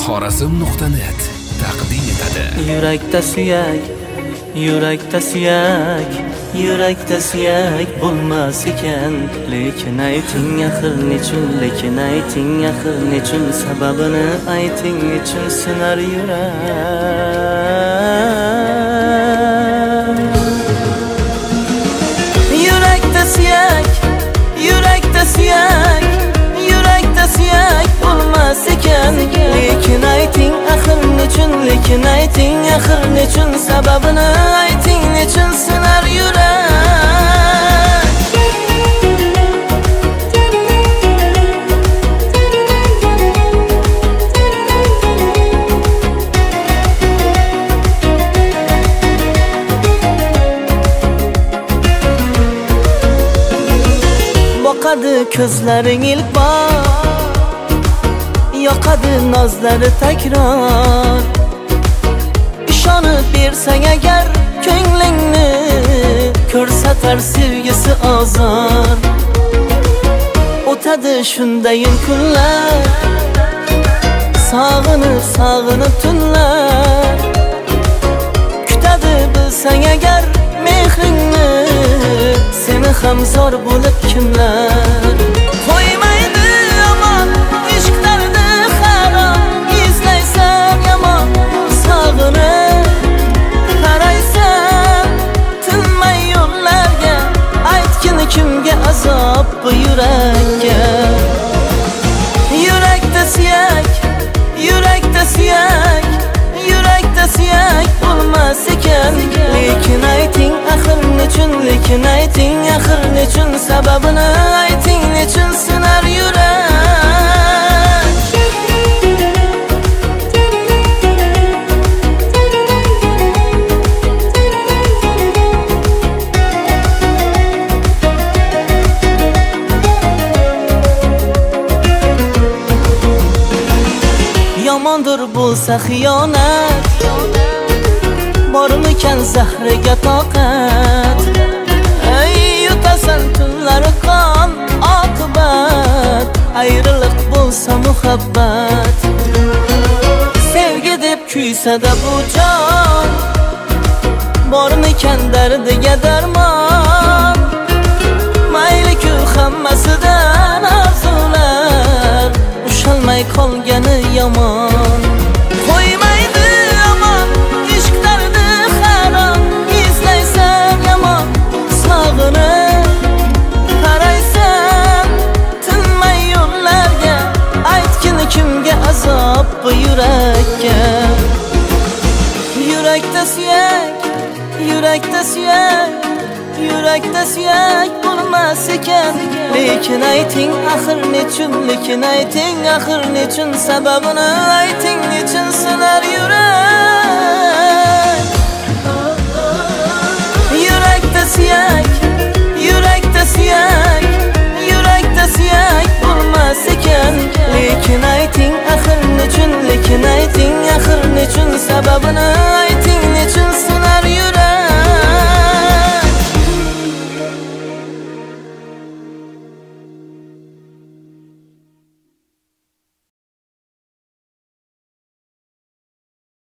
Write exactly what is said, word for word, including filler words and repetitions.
xorazm nuqta net taqdim etadi. Yurakda suyak, yurakda suyak, yurakda suyak bo'lmas ekan. Lekin ayting axir nechun, lekin ayting axir nechun, sababini ayting nechun sinar yurak. Yurakda suyak, yurakda suyak, yurakda suyak bo'lmas ekan. Lekin ayting axir nechun, lekin ayting axir nechun, sababini ayting nechun sinar yurak. Boqadi ko'zlaring ilk bor, yoqadi nozlari takror. Ishonib bersang agar ko'nglingni, ko'rsatar sevgisi ozor. O'tadi shundayin kunlar, sog'inib sog'inib tunlar. Kutadi bilsang agar mehringni, seni ham zor bo'lib kimlar. Qo'ymaydi yomon ishq dardi harom, izlaysan yomon sog'inib. Qaraysan tinmay yo'llarga, aytgin kimga azob bu yurakka. Yurakda suyak, yurakda suyak, yurakda suyak bo'lmas ekan. Lekin ayting axir nechun, lekin ayting axir nechun, sababini ayting nechun sinar yurak. Yomondir bo'lsa xiyonat, bormikan zahriga toqat. Ey yutasan tunlari qon oqibat, ayriliq bo'lsa muhabbat. Sevgi deb kuysa-da bu jon, bormikan dardiga darmon. Mayli-ku hammasidan orzular, ushalmay qolgani yomon. Qo'ymaydi yomon ishq dardi harom, izlaysan yomon sog'inib. Qaraysan tinmay yo'llarga, aytgin kimga azob bu yurakka. Yurakda suyak, yurakda suyak, yurakda suyak bo'lmas ekan. Lekin ayting axir nechun, lekin ayting axir nechun, sababini ayting nechun sinar yurak. Yurakda suyak, yurakda suyak, yurakda suyak bo'lmas ekan. Lekin ayting